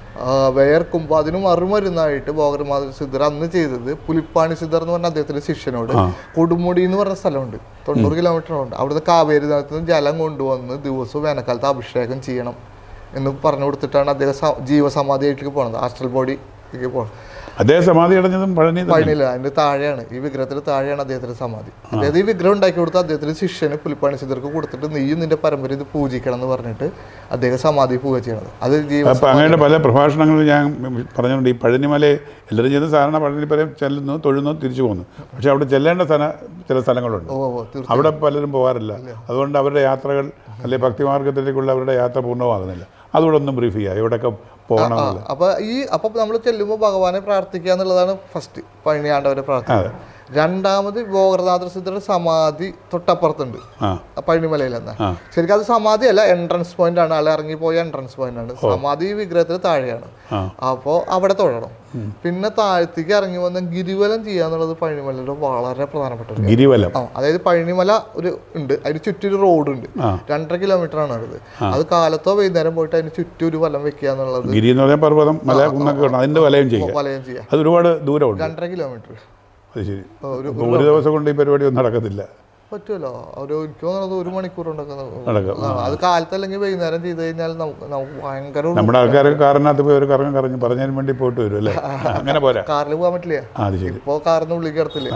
വേർക്കുമ്പോൾ അതിന് മറുമരുന്നായിട്ട് ഭോഗർമാത സിദ്ധർ അന്ന് ചെയ്തത് പുലിപ്പാണി സിദ്ധർ എന്ന് പറഞ്ഞ അദ്ദേഹത്തിന്റെ ശിഷ്യനോട് കൊടുമുടി എന്ന് പറഞ്ഞ സ്ഥലമുണ്ട്, തൊണ്ണൂറ് കിലോമീറ്റർ ഉണ്ട്, അവിടുത്തെ കാവേരി നദത്തിൽ നിന്ന് ജലം കൊണ്ടുവന്ന് ദിവസവും വേനൽക്കാലത്ത് അഭിഷേകം ചെയ്യണം എന്ന് പറഞ്ഞു കൊടുത്തിട്ടാണ് അദ്ദേഹം ജീവസമാധിയായിട്ട് പോകുന്നത്, ആസ്ട്രൽ ബോഡിക്ക് പോകുന്നത്. അദ്ദേഹം സമാധി അടഞ്ഞതും പഴനി പഴനിയില്ല, അതിന്റെ താഴെയാണ്, ഈ വിഗ്രഹത്തിന് താഴെയാണ് അദ്ദേഹത്തിന്റെ സമാധി. അദ്ദേഹം ഈ വിഗ്രഹം ഉണ്ടാക്കി കൊടുത്ത് അദ്ദേഹത്തിന്റെ ശിഷ്യന് പുലിപ്പാണി സിദ്ധർക്ക് കൊടുത്തിട്ട് നീയും നിന്റെ പരമ്പര ഇത് പൂജിക്കണം എന്ന് പറഞ്ഞിട്ട് അദ്ദേഹം സമാധി പൂജ ചെയ്യണത്. അത് അപ്പം അങ്ങനെയുള്ള പല പ്രഭാഷണങ്ങളിൽ ഞാൻ പറഞ്ഞുകൊണ്ട് ഈ പഴനിമലയെ എല്ലാവരും ചെയ്യുന്ന സാധാരണ പഴനിമല ചെല്ലുന്നു, തൊഴുന്നു, തിരിച്ചു പോകുന്നു. പക്ഷെ അവിടെ ചെല്ലേണ്ട സ്ഥല ചില സ്ഥലങ്ങളുണ്ട്, അവിടെ പലരും പോകാറില്ല. അതുകൊണ്ട് അവരുടെ യാത്രകൾ അല്ലെങ്കിൽ ഭക്തിമാർഗത്തിലേക്കുള്ള അവരുടെ യാത്ര പൂർണ്ണമാകുന്നില്ല. അതുകൂടെ ഒന്നും ബ്രീഫ് ചെയ്യുക, എവിടെയൊക്കെ പോകണം. അപ്പൊ ഈ അപ്പൊ നമ്മൾ ചെല്ലുമ്പോൾ ഭഗവാനെ പ്രാർത്ഥിക്കുക എന്നുള്ളതാണ് ഫസ്റ്റ്, പഴനിയാണ്ടവരെ പ്രാർത്ഥിക്കുക. രണ്ടാമത് ഭോഗനാഥ സിദ്ധരുടെ സമാധി തൊട്ടപ്പുറത്തുണ്ട് പഴനിമലയിൽ തന്നെ. ശരിക്കും അത് സമാധി അല്ല, എൻട്രൻസ് പോയിന്റ് ആണ്, ആൾ ഇറങ്ങിപ്പോയ എൻട്രൻസ് പോയിന്റ് ആണ്. സമാധി വിഗ്രഹത്തിന് താഴെയാണ്, അപ്പോൾ അവിടെ തൊഴണം. പിന്നെ താഴത്തേക്ക് ഇറങ്ങി വന്ന ഗിരിവലം ചെയ്യാന്നുള്ളത് പഴനിമലയുടെ വളരെ പ്രധാനപ്പെട്ട ഗിരിവലം. അതായത് പഴനിമല ഒരു ഉണ്ട്, അതിന് ചുറ്റൊരു റോഡ് ഉണ്ട്, രണ്ടര കിലോമീറ്റർ ആണ് അത്. അത് കാലത്തോ വൈകുന്നേരം പോയിട്ട് അതിന് ചുറ്റും ഒരു വലം വെക്കുക എന്നുള്ളത്, പർവ്വതം അതിന്റെ വലയം ചെയ്യാം, വലയം ചെയ്യാം. അത് ഒരുപാട് ദൂരമുണ്ട്, രണ്ടര കിലോമീറ്റർ. അത് ശരി, ഒരു ദിവസം കൊണ്ട് ഈ പരിപാടി ഒന്നും നടക്കത്തില്ല. പറ്റുമല്ലോ, ഒരു എനിക്ക് തോന്നുന്നത് ഒരു മണിക്കൂർ ഉണ്ടാക്കുന്നത്. അത് കാലത്ത് അല്ലെങ്കിൽ വൈകുന്നേരം ചെയ്ത് കഴിഞ്ഞാൽ നമുക്ക് ഭയങ്കര. നമ്മുടെ ആൾക്കാരൊക്കെ കാറിനകത്ത് പോയി ഒരു കറങ്ങി കറങ്ങി പറഞ്ഞതിന് വേണ്ടി പോയിട്ട് വരും അല്ലേ? അങ്ങനെ പോരാ, കാറിൽ പോകാൻ പറ്റില്ല. ഇപ്പോ കാറിന് ഉള്ളിൽ കിടത്തില്ലേ,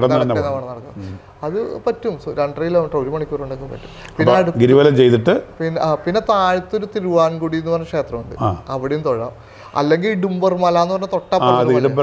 അത് പറ്റും. രണ്ടര കിലോമീറ്റർ ഒരു മണിക്കൂർ ഉണ്ടാക്കാൻ പറ്റും. പിന്നെ ഗിരിവലം ചെയ്തിട്ട് പിന്നെ പിന്നെ താഴത്തൊരു തിരുവാൻകുടി എന്ന് പറഞ്ഞ ക്ഷേത്രമുണ്ട്, അവിടെയും തൊഴാം. അല്ലെങ്കിൽ ഇടുംബർ മല എന്ന് പറഞ്ഞ തൊട്ടപ്പുറം,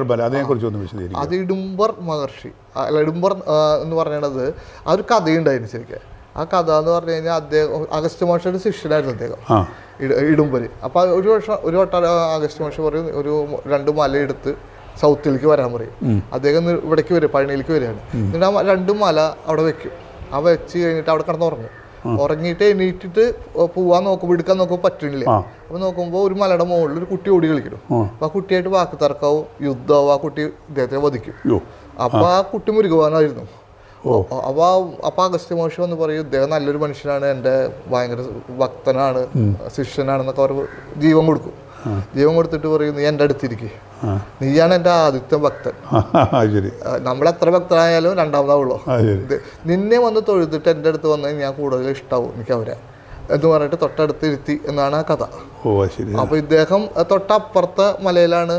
അത് ഇടുംബർ മഹർഷി അല്ല ഇടുംബർ എന്ന് പറയുന്നത് ആ ഒരു കഥയുണ്ടായിരുന്നു ശരിക്കും. ആ കഥ എന്ന് പറഞ്ഞു കഴിഞ്ഞാൽ അദ്ദേഹം അഗസ്ത്യ മഹർഷിയുടെ ശിഷ്യനായിരുന്നു അദ്ദേഹം, ഇടുംബര്. അപ്പൊ ഒരു വർഷം ഒരു വട്ടം അഗസ്ത്യ മഹർഷി പറയും ഒരു രണ്ട് മല എടുത്ത് സൗത്തിലേക്ക് വരാൻ പറയും. അദ്ദേഹം ഇവിടേക്ക് വരും, പഴനിയിലേക്ക് വരികയാണ്. എന്നിട്ട് ആ രണ്ട് മല അവിടെ വെക്കും. ആ വെച്ച് കഴിഞ്ഞിട്ട് അവിടെ കിടന്ന് ഉറങ്ങും. ഉറങ്ങിയിട്ട് എണീറ്റിട്ട് പോവാൻ നോക്കുമ്പോൾ എടുക്കാൻ നോക്കുമ്പോൾ പറ്റണില്ല. അപ്പൊ നോക്കുമ്പോൾ ഒരു മലയുടെ മുകളിൽ ഒരു കുട്ടി ഓടി കളിക്കണം. അപ്പൊ ആ കുട്ടിയായിട്ട് വാക്ക് തർക്കവും യുദ്ധവും, ആ കുട്ടി ഇദ്ദേഹത്തെ വധിക്കും. അപ്പൊ ആ കുട്ടി മുരുകുവാനായിരുന്നു. അപ്പൊ അപ്പൊ അഗസ്ത്യ മഹർഷി വന്ന് പറയും ഇദ്ദേഹം നല്ലൊരു മനുഷ്യനാണ്, എൻ്റെ ഭയങ്കര ഭക്തനാണ്, ശിഷ്യനാണെന്നൊക്കെ അവർ ജീവൻ കൊടുക്കും. ജീവൻ കൊടുത്തിട്ട് പറയും നീ എൻ്റെ അടുത്തിരിക്കും, നീയാണ് എൻ്റെ ആദ്യത്തെ ഭക്തൻ. നമ്മളെത്ര ഭക്തനായാലും രണ്ടാമതാവുള്ളൂ. നിന്നെ വന്ന് തൊഴുതിട്ട് എൻ്റെ അടുത്ത് വന്നാൽ ഞാൻ കൂടുതൽ ഇഷ്ടാവും എനിക്ക് അവരെ എന്ന് പറഞ്ഞിട്ട് തൊട്ടടുത്ത് ഇരുത്തി എന്നാണ് ആ കഥ. അപ്പൊ ഇദ്ദേഹം തൊട്ടപ്പുറത്തെ മലയിലാണ്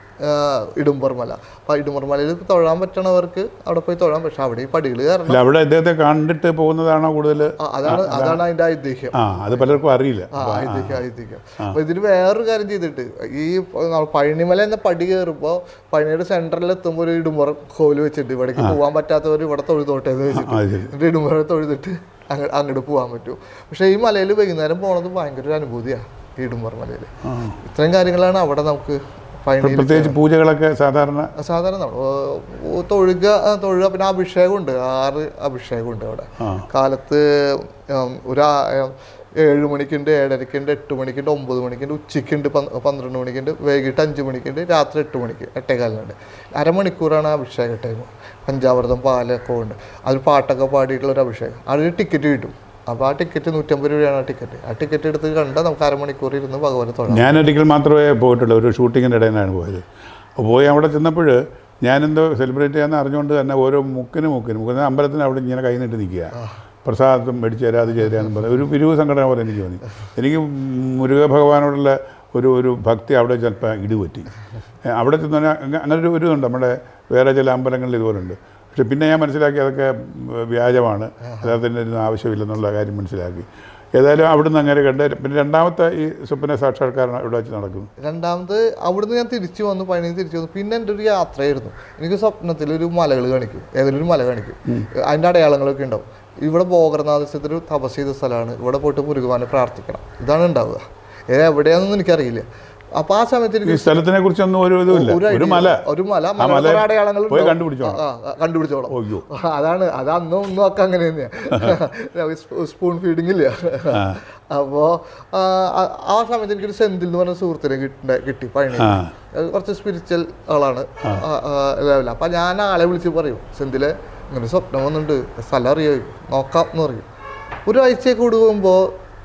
ഇടുംബർ മല. അപ്പൊ ഇടുംബർ മലയിൽ തൊഴാൻ പറ്റണവർക്ക് അവിടെ പോയി തൊഴാം. പക്ഷെ അവിടെ ഈ പടികൾ കാരണം അവിടെ അദ്ദേഹത്തെ കണ്ടിട്ട് പോകുന്നതാണോ കൂടുതൽ? അതാണ് അതാണ് അതിന്റെ ഐതിഹ്യം. അത് പലർക്കും അറിയില്ല. ഐതിഹ്യം ഐതിഹ്യം അപ്പൊ ഇതിന് വേറൊരു കാര്യം ചെയ്തിട്ട്, ഈ പഴനിമല എന്ന പടി കയറുമ്പോ പഴനിയുടെ സെന്ററിൽ എത്തുമ്പോൾ ഒരു ഇടുംബർ കോല് വെച്ചിട്ട് ഇവിടേക്ക് പോകാൻ പറ്റാത്തവർ ഇവിടെ തൊഴുതോട്ടെ എന്ന് വെച്ചിട്ട് എന്നിട്ട് ഇടുംബറെ തൊഴുതിട്ട് അങ്ങ് അങ്ങോട്ട് പോകാൻ പറ്റും. പക്ഷെ ഈ മലയിൽ വൈകുന്നേരം പോണത് ഭയങ്കര ഒരു അനുഭൂതിയാണ്. ഈ ഇടുംബർ മലയിൽ ഇത്രയും കാര്യങ്ങളാണ് അവിടെ നമുക്ക്. പ്രത്യേകിച്ച് പൂജകളൊക്കെ സാധാരണ സാധാരണ തൊഴുക തൊഴുക പിന്നെ അഭിഷേകമുണ്ട്, ആറ് അഭിഷേകമുണ്ട് അവിടെ. കാലത്ത് ഒരു ഏഴ് മണിക്കുണ്ട്, ഏഴരക്കുണ്ട്, എട്ട് മണിക്കുണ്ട്, ഒമ്പത് മണിക്കുണ്ട്, ഉച്ചയ്ക്കുണ്ട്, പന്ത്രണ്ട് മണിക്കുണ്ട്, വൈകിട്ട് അഞ്ച് മണിക്കുണ്ട്, രാത്രി എട്ട് മണിക്ക് എട്ടേകാലിനുണ്ട്. അരമണിക്കൂറാണ് അഭിഷേക ടൈം. പഞ്ചാമൃതം പാലൊക്കെ ഉണ്ട്, അതിൽ പാട്ടൊക്കെ പാടിയിട്ടുള്ളൊരു അഭിഷേകം. അതിന് ടിക്കറ്റ് കിട്ടും. അപ്പോൾ ആ ടിക്കറ്റ് നൂറ്റമ്പത് രൂപയാണ് ആ ടിക്കറ്റ്. ആ ടിക്കറ്റ് എടുത്ത് കണ്ടാൽ നമുക്ക് അരമണിക്കൂർ ഇരുന്ന് ഭഗവാനെ തൊഴാം. ഞാനൊരിക്കൽ മാത്രമേ പോയിട്ടുള്ളൂ, ഒരു ഷൂട്ടിങ്ങിൻ്റെ ഇടയിൽ നിന്നാണ് പോയത്. പോയി അവിടെ ചെന്നപ്പോൾ ഞാനെന്തോ സെലിബ്രേറ്റ് ചെയ്യാമെന്ന് അറിഞ്ഞുകൊണ്ട് തന്നെ ഓരോ മുക്കിന് മുക്കിന് മുക്കിന് അമ്പലത്തിന് അവിടെ ഇങ്ങനെ കൈ നീട്ടി നിൽക്കുക, പ്രസാദം മേടിച്ച് തരാം അത് ചെയ്തരാന്ന് പറയാം. ഒരു പിരിവ് സംഘടന പോലെ എനിക്ക് തോന്നി. എനിക്ക് മുരുക ഭഗവാനോടുള്ള ഒരു ഒരു ഭക്തി അവിടെ ചിലപ്പോൾ ഇടിപറ്റി. അവിടെ ചെന്ന് അങ്ങനെ ഒരു ഒരു ഇതുണ്ട്, നമ്മുടെ വേറെ ചില അമ്പലങ്ങളിൽ ഇതുപോലുണ്ട്. പക്ഷെ പിന്നെ ഞാൻ മനസ്സിലാക്കി അതൊക്കെ വ്യാജമാണ്, അതിൻ്റെ ഒന്നും ആവശ്യമില്ലെന്നുള്ള കാര്യം മനസ്സിലാക്കി. ഏതായാലും അവിടുന്ന് അങ്ങനെ കണ്ട് പിന്നെ രണ്ടാമത്തെ ഈ സ്വപ്ന സാക്ഷാത്കാരം ഇവിടെ വെച്ച് നടക്കുന്നു. രണ്ടാമത് അവിടുന്ന് ഞാൻ തിരിച്ചു വന്നു, പഴനി തിരിച്ചു വന്നു. പിന്നെ എൻ്റെ ഒരു യാത്രയായിരുന്നു. എനിക്ക് സ്വപ്നത്തിൽ ഒരു മലകൾ കാണിക്കും, ഏതെങ്കിലും ഒരു മല കാണിക്കും, അതിൻ്റെ അടയാളങ്ങളൊക്കെ ഉണ്ടാവും. ഇവിടെ ഭോഗനാഥത്തിൽ തപസ് ചെയ്ത സ്ഥലമാണ്, ഇവിടെ പോയിട്ട് മുരുകനെ പ്രാർത്ഥിക്കണം, ഇതാണ് ഉണ്ടാവുക. എവിടെയാണെന്നൊന്നും എനിക്കറിയില്ല. അപ്പൊ ആ സമയത്ത് സ്ഥലത്തിനെ കുറിച്ചൊന്നും ഒരു ഇതുമില്ല. ഒരു മല ഒരു മല അടയാളങ്ങൾ കണ്ടുപിടിച്ചോളാം. അതാണ് അത് അന്നും ഒന്നും ഒക്കെ അങ്ങനെ തന്നെയാണ്, സ്പൂൺ ഫീഡിങ് ഇല്ല. അപ്പോൾ ആ സമയത്ത് എനിക്കൊരു സെന്തിൽ എന്ന് പറഞ്ഞ സുഹൃത്തിനെ കിട്ടി കിട്ടി പഴനി. കുറച്ച് സ്പിരിച്വൽ ആളാണ് ലെവൽ. അപ്പം ഞാൻ ആളെ വിളിച്ച് പറയും സെന്തിലെ ഇങ്ങനെ സ്വപ്നം വന്നിട്ടുണ്ട്, സ്ഥലം അറിയോ, നോക്കാം എന്ന് പറയും. ഒരാഴ്ചയൊക്കെ കൂടുമ്പോൾ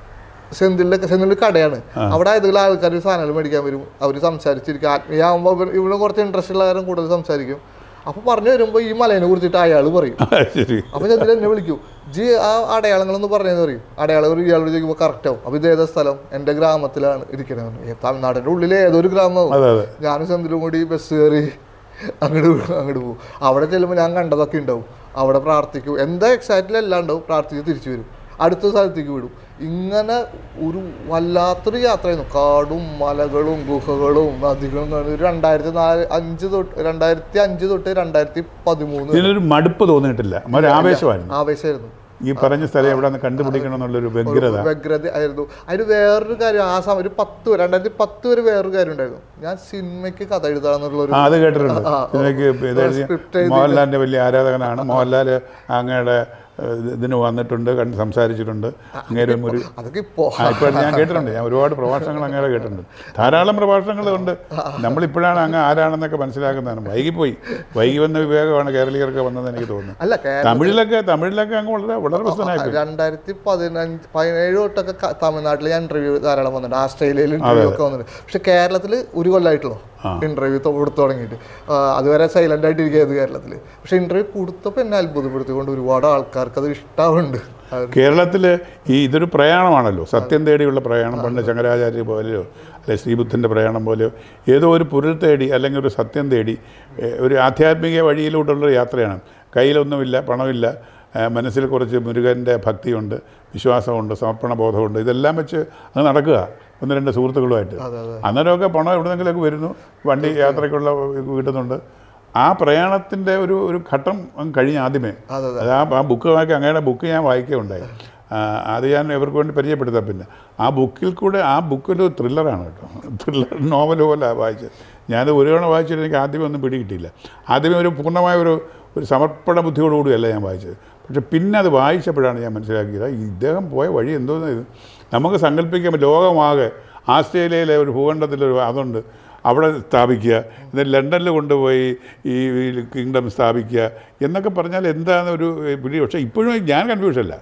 സെന്തിലൊക്കെ സെന്തിൽ കടയാണ്. അവിടെ ഏതെങ്കിലും ആൾക്കാർ സാധനങ്ങൾ മേടിക്കാൻ വരും, അവർ സംസാരിച്ചിരിക്കും. ആത്മീയമാകുമ്പോൾ ഇവിടെ കുറച്ച് ഇൻട്രസ്റ്റ് ഉള്ള കാര്യം കൂടുതൽ സംസാരിക്കും. അപ്പോൾ പറഞ്ഞു വരുമ്പോൾ ഈ മലേനെ കുറിച്ചിട്ട് അയാൾ പറയും. അപ്പോൾ ചെന്നിട്ട് എന്നെ വിളിക്കും, ജി ആ അടയാളങ്ങളൊന്ന് പറഞ്ഞതെന്ന് പറയും. അടയാളങ്ങൾ ഇയാളോട് ചോദിക്കുമ്പോൾ കറക്റ്റ് ആവും. അപ്പോൾ ഇത് ഏതാ സ്ഥലം? എൻ്റെ ഗ്രാമത്തിലാണ് ഇരിക്കണത്. തമിഴ്നാടിൻ്റെ ഉള്ളിൽ ഏതൊരു ഗ്രാമമാവും. ഞാനും സെന്തിലും കൂടി ബസ് കയറി അങ്ങോട്ട് അങ്ങോട്ട് പോകും. അവിടെ ചെല്ലുമ്പോൾ ഞാൻ കണ്ടതൊക്കെ ഉണ്ടാവും. അവിടെ പ്രാർത്ഥിക്കും, എന്താ എക്സാക്റ്റ്ലി എല്ലാം ഉണ്ടാവും. പ്രാർത്ഥിച്ച് തിരിച്ചു വരും, അടുത്ത സ്ഥലത്തേക്ക് വിടും. ഇങ്ങനെ ഒരു വല്ലാത്തൊരു യാത്രയായിരുന്നു. കാടും മലകളും ഗുഹകളും നദികളും. രണ്ടായിരത്തി നാല് അഞ്ച് തൊട്ട് രണ്ടായിരത്തി അഞ്ച് തൊട്ട് രണ്ടായിരത്തി പതിമൂന്ന് മടുപ്പ് തോന്നിയിട്ടില്ല, ആവേശമായിരുന്നു. ആവേശമായിരുന്നു. ഈ പറഞ്ഞ സ്ഥലം എവിടെ നിന്ന് കണ്ടുപിടിക്കണം എന്നുള്ളൊരു വ്യഗ്രത വ്യഗ്രത ആയിരുന്നു. അതിന് വേറൊരു കാര്യം, ആ സമയം ഒരു പത്ത് രണ്ടായിരത്തി പത്ത് വരെ വേറൊരു കാര്യം ഉണ്ടായിരുന്നു. ഞാൻ സിനിമയ്ക്ക് കഥ എഴുതാന്നുള്ളൊരു അത് കേട്ടിട്ടുണ്ട്. സിനിമയ്ക്ക് മോഹൻലാലിന്റെ വലിയ ആരാധകനാണ്. മോഹൻലാൽ അങ്ങയുടെ ഇതിന് വന്നിട്ടുണ്ട്, കണ്ട് സംസാരിച്ചിട്ടുണ്ട്. അങ്ങേരെ ഒരു ഇപ്പോൾ ഞാൻ കേട്ടിട്ടുണ്ട്, ഞാൻ ഒരുപാട് പ്രഭാഷണങ്ങൾ അങ്ങേരെ കേട്ടിട്ടുണ്ട്. ധാരാളം പ്രഭാഷണങ്ങളുണ്ട്. നമ്മളിപ്പോഴാണ് അങ്ങ് ആരാണെന്നൊക്കെ മനസ്സിലാക്കുന്നതാണ്. വൈകിപ്പോയി, വൈകി വന്ന വിവേകമാണ് കേരളീയർക്ക് വന്നതെന്ന് എനിക്ക് തോന്നുന്നു. തമിഴിലൊക്കെ തമിഴിലൊക്കെ അങ്ങ് വളരെ വളരെ പ്രശ്നമായി. രണ്ടായിരത്തി പതിനഞ്ച് പതിനേഴ് തൊട്ടൊക്കെ തമിഴ്നാട്ടിൽ ഞാൻ ഇന്റർവ്യൂ ധാരാളം വന്നിട്ടുണ്ട്, ഓസ്ട്രേലിയയിൽ ഇന്റർവ്യൂ ഒക്കെ വന്നിട്ടുണ്ട്. പക്ഷെ കേരളത്തിൽ ഒരു കൊല്ലമായിട്ടുള്ളൂ ഇന്റർവ്യൂ കൊടുത്തു തുടങ്ങിയിട്ട്. അതുവരെ സൈലന്റ് ആയിട്ടിരിക്കുന്നത് കേരളത്തിൽ. പക്ഷെ ഇന്റർവ്യൂ കൊടുത്തപ്പോൾ എന്നെ അത്ഭുതപ്പെടുത്തിക്കൊണ്ട് ഒരുപാട് ആൾക്കാർക്ക് അത് ഇഷ്ടമുണ്ട്. കേരളത്തിൽ ഈ ഇതൊരു പ്രയാണമാണല്ലോ, സത്യം തേടിയുള്ള പ്രയാണം. പണ്ട് ശങ്കരാചാര്യ പോലെയോ അല്ലെ ശ്രീബുദ്ധൻ്റെ പ്രയാണം പോലെയോ ഏതോ ഒരു പൊരുൾ തേടി അല്ലെങ്കിൽ ഒരു സത്യം തേടി ഒരു ആധ്യാത്മിക വഴിയിലൂടെയുള്ളൊരു യാത്രയാണ്. കയ്യിലൊന്നുമില്ല, പണമില്ല, മനസ്സിൽ കുറച്ച് മുരുകൻ്റെ ഭക്തിയുണ്ട്, വിശ്വാസമുണ്ട്, സമർപ്പണ ബോധമുണ്ട്. ഇതെല്ലാം വെച്ച് അത് നടക്കുക ഒന്ന് രണ്ട് സുഹൃത്തുക്കളുമായിട്ട്. അന്നേരമൊക്കെ പണം എവിടെന്നെങ്കിലൊക്കെ വരുന്നു, വണ്ടി യാത്രയ്ക്കുള്ള കിട്ടുന്നുണ്ട്. ആ പ്രയാണത്തിൻ്റെ ഒരു ഒരു ഘട്ടം അങ്ങ് കഴിഞ്ഞ് ആദ്യമേ അത് ആ ആ ബുക്ക് വായിക്കുക. അങ്ങയുടെ ബുക്ക് ഞാൻ വായിക്കുകയുണ്ടായി. അത് ഞാൻ ഇവർക്ക് വേണ്ടി പരിചയപ്പെടുത്താം. പിന്നെ ആ ബുക്കിൽ കൂടെ ആ ബുക്കൊരു ത്രില്ലറാണ് കേട്ടോ, ത്രില്ലർ നോവൽ പോലെ വായിച്ചത്. ഞാനത് ഒരു തവണ വായിച്ചിട്ട് എനിക്ക് ആദ്യമേ ഒന്നും പിടികിട്ടിയില്ല. ആദ്യമേ ഒരു പൂർണ്ണമായ ഒരു ഒരു സമർപ്പണ ബുദ്ധിയോടുകൂടിയല്ല ഞാൻ വായിച്ചത്. പക്ഷെ പിന്നെ അത് വായിച്ചപ്പോഴാണ് ഞാൻ മനസ്സിലാക്കിയത് ഇദ്ദേഹം പോയ വഴി എന്തോന്ന്. ഇത് നമുക്ക് സങ്കല്പിക്കാൻ ലോകമാകെ ആസ്ട്രേലിയയിലെ ഒരു ഭൂഖണ്ഡത്തിലൊരു അതുണ്ട്, അവിടെ സ്ഥാപിക്കുക, എന്നിട്ട് ലണ്ടനിൽ കൊണ്ടുപോയി ഈ കിങ്ഡം സ്ഥാപിക്കുക എന്നൊക്കെ പറഞ്ഞാൽ എന്താണ് ഒരു പിടി. പക്ഷേ ഇപ്പോഴും ഞാൻ കൺഫ്യൂഷനല്ല.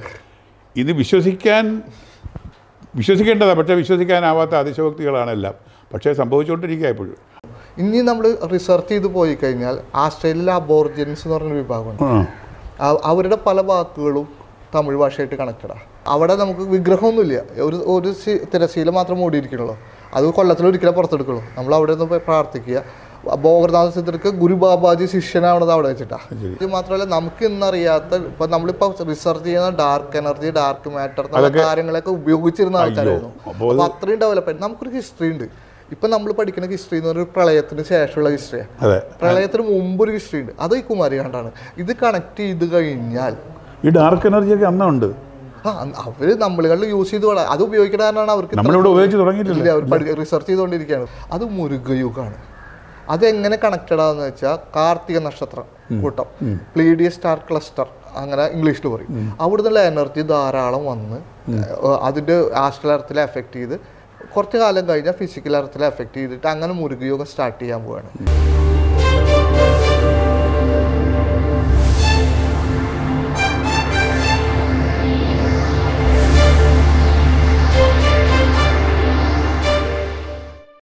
ഇത് വിശ്വസിക്കാൻ വിശ്വസിക്കേണ്ടതാണ്, പക്ഷേ വിശ്വസിക്കാനാവാത്ത അതിശയോക്തികളാണെല്ലാം. പക്ഷേ സംഭവിച്ചുകൊണ്ടിരിക്കുക ഇപ്പോഴും. ഇനി നമ്മൾ റിസർച്ച് ചെയ്ത് പോയി കഴിഞ്ഞാൽ ആസ്ട്രേലിയയിലെ അബോർജിൻസ് എന്ന് പറഞ്ഞൊരു വിഭാഗമുണ്ട്. അവരുടെ പല വാക്കുകളും തമിഴ് ഭാഷയായിട്ട് കണക്റ്റഡാണ്. അവിടെ നമുക്ക് വിഗ്രഹമൊന്നുമില്ല, ഒരു ഒരു തിരശീല മാത്രം മൂടിയിരിക്കണല്ലോ. അത് കൊല്ലത്തിൽ ഒരിക്കലും പുറത്തെടുക്കുള്ളൂ. നമ്മൾ അവിടെ നിന്ന് പോയി പ്രാർത്ഥിക്കുക. ഭോഗനാഥ സിദ്ധർക്ക് ഗുരു ബാബാജി ശിഷ്യനാവണത് അവിടെ വെച്ചിട്ടാണ്. ഇത് മാത്രമല്ല, നമുക്ക് ഇന്നറിയാത്ത ഇപ്പം നമ്മളിപ്പോൾ റിസർച്ച് ചെയ്യുന്ന ഡാർക്ക് എനർജി, ഡാർക്ക് മാറ്റർ കാര്യങ്ങളൊക്കെ ഉപയോഗിച്ചിരുന്ന ആൾക്കാരായിരുന്നു. അപ്പോൾ അത്രയും ഡെവലപ്പ്. നമുക്കൊരു ഹിസ്റ്ററി ഉണ്ട്. ഇപ്പം നമ്മൾ പഠിക്കുന്ന ഹിസ്റ്ററി എന്ന് പറഞ്ഞാൽ പ്രളയത്തിന് ശേഷമുള്ള ഹിസ്റ്ററിയാണ്. പ്രളയത്തിന് മുമ്പൊരു ഹിസ്റ്ററി ഉണ്ട്, അത് ഈ കുമാരികാണ്ടാണ്. ഇത് കണക്ട് ചെയ്ത് കഴിഞ്ഞാൽ ഈ ഡാർക്ക് എനർജിയൊക്കെ അന്നുണ്ട്. ആ അവർ നമ്മളുകളിൽ യൂസ് ചെയ്ത് വേണം, അത് ഉപയോഗിക്കുന്ന കാരണമാണ് അവർക്ക് ഉപയോഗിച്ച് തുടങ്ങിയിട്ടില്ല. അവർ റിസർച്ച് ചെയ്തുകൊണ്ടിരിക്കുകയാണ്. അത് മുരുകയുഗമാണ്. അതെങ്ങനെ കണക്റ്റഡ് ആണെന്ന് വെച്ചാൽ കാർത്തിക നക്ഷത്രം കൂട്ടം, പ്ലീഡിയസ് സ്റ്റാർ ക്ലസ്റ്റർ അങ്ങനെ ഇംഗ്ലീഷിൽ പറയും. അവിടുന്നുള്ള എനർജി ധാരാളം വന്ന് അതിൻ്റെ ആസ്ട്രൽ എർത്തിലെ എഫക്റ്റ് ചെയ്ത് കുറച്ച് കാലം കഴിഞ്ഞാൽ ഫിസിക്കൽ എർത്തിലെ എഫക്റ്റ് ചെയ്തിട്ട് അങ്ങനെ മുരുകയുഗം സ്റ്റാർട്ട് ചെയ്യാൻ പോവുകയാണ്.